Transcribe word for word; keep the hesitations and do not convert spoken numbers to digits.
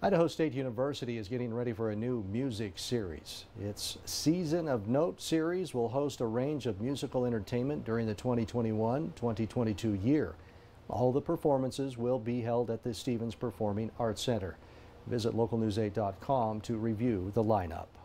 Idaho State University is getting ready for a new music series. Its Season of Note series will host a range of musical entertainment during the twenty twenty-one twenty twenty-two year. All the performances will be held at the Stevens Performing Arts Center. Visit local news eight dot com to review the lineup.